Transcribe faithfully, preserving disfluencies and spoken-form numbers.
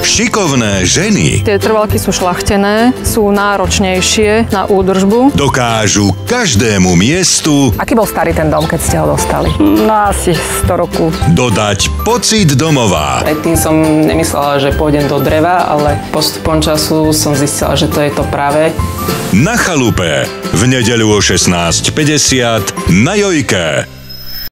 Šikovné ženy Tie trvalky sú šľachtené, sú náročnejšie na údržbu. dokážu každému miestu Aký bol starý ten dom, keď ste ho dostali? No asi sto rokov. dodať pocit domova. Predtým som nemyslela, že pôjdem do dreva, ale postupom času som zistila, že to je to práve. Na chalupe v nedeľu o šestnásť päťdesiat na Jojke.